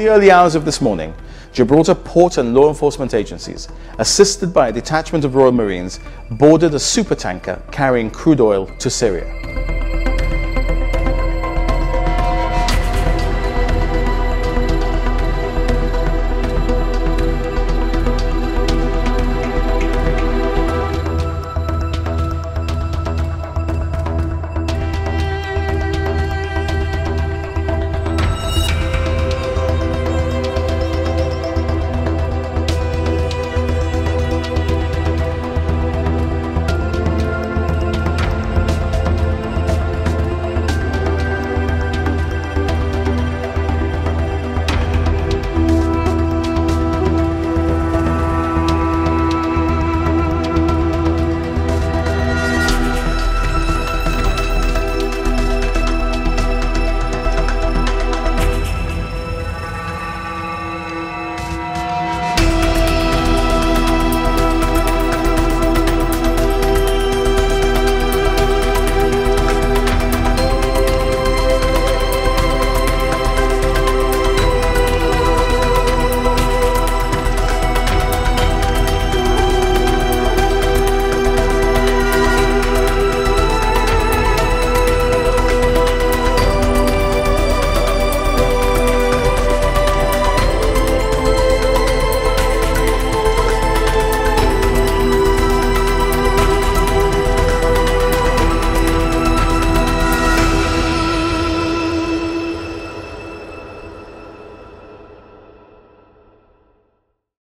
the early hours of this morning, Gibraltar port and law enforcement agencies, assisted by a detachment of Royal Marines, boarded a supertanker carrying crude oil to Syria.